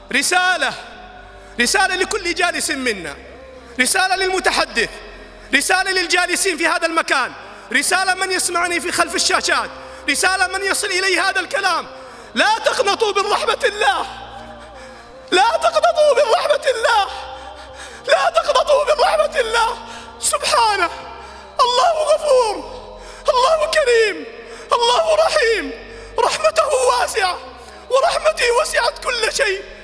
رسالة لكل جالس منا، رسالة للمتحدث، رسالة للجالسين في هذا المكان، رسالة من يسمعني في خلف الشاشات، رسالة من يصل إليه هذا الكلام. لا تقنطوا من رحمة الله، لا تقنطوا من رحمة الله، لا تقنطوا من رحمة الله. سبحانه، الله غفور، الله كريم، الله رحيم، رحمته واسعة ورحمتي وسعت كل شيء.